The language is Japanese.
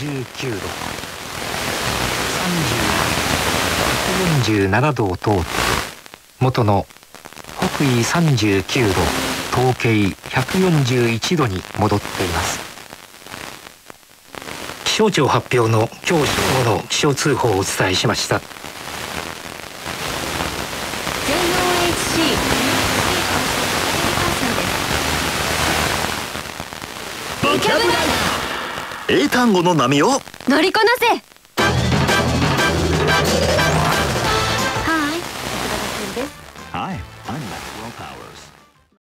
59度、147度を通って元の北緯39度、東経141度に戻っています。気象庁発表の今日正午の気象通報をお伝えしました。 英単語の波を乗りこなせ。